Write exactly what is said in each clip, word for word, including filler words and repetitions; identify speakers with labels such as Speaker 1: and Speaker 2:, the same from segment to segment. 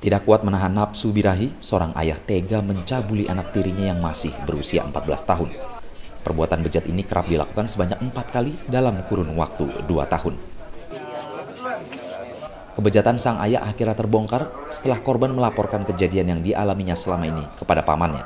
Speaker 1: Tidak kuat menahan nafsu birahi, seorang ayah tega mencabuli anak tirinya yang masih berusia empat belas tahun. Perbuatan bejat ini kerap dilakukan sebanyak empat kali dalam kurun waktu dua tahun. Kebejatan sang ayah akhirnya terbongkar setelah korban melaporkan kejadian yang dialaminya selama ini kepada pamannya.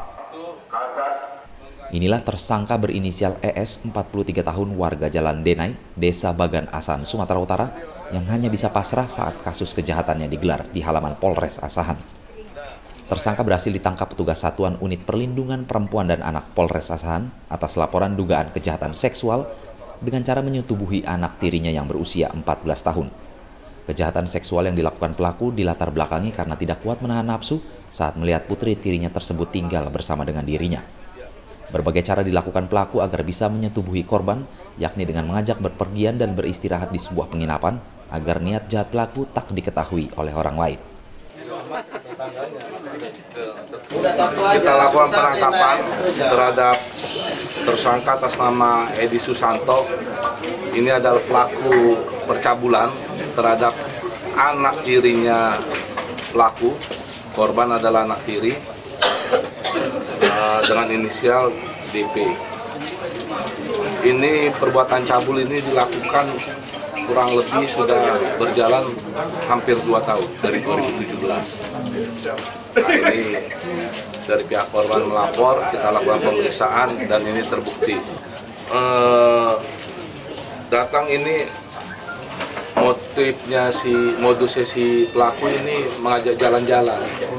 Speaker 1: Inilah tersangka berinisial E S, empat puluh tiga tahun, warga Jalan Denai, Desa Bagan Asahan, Sumatera Utara, yang hanya bisa pasrah saat kasus kejahatannya digelar di halaman Polres Asahan. Tersangka berhasil ditangkap petugas Satuan Unit Perlindungan Perempuan dan Anak Polres Asahan atas laporan dugaan kejahatan seksual dengan cara menyetubuhi anak tirinya yang berusia empat belas tahun. Kejahatan seksual yang dilakukan pelaku dilatar belakangi karena tidak kuat menahan nafsu saat melihat putri tirinya tersebut tinggal bersama dengan dirinya. Berbagai cara dilakukan pelaku agar bisa menyetubuhi korban, yakni dengan mengajak berpergian dan beristirahat di sebuah penginapan, agar niat jahat pelaku tak diketahui oleh orang lain.
Speaker 2: Kita lakukan penangkapan terhadap tersangka atas nama Edi Susanto. Ini adalah pelaku percabulan terhadap anak tirinya pelaku. Korban adalah anak tiri uh, dengan inisial D P. Ini perbuatan cabul ini dilakukan kurang lebih sudah berjalan hampir dua tahun, dari dua ribu tujuh belas. Nah, ini dari pihak korban melapor, kita lakukan pemeriksaan dan ini terbukti. Uh, datang ini motifnya si modusnya si pelaku ini mengajak jalan-jalan,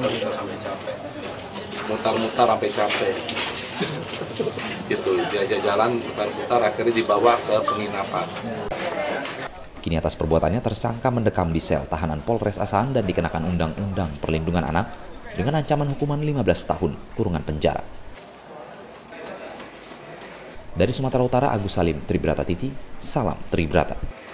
Speaker 2: mutar-mutar sampai capek. Gitu, diajak jalan mutar-mutar akhirnya dibawa ke penginapan.
Speaker 1: Kini atas perbuatannya tersangka mendekam di sel tahanan Polres Asahan dan dikenakan Undang-Undang Perlindungan Anak dengan ancaman hukuman lima belas tahun kurungan penjara. Dari Sumatera Utara, Agus Salim, Tribrata T V, salam Tribrata.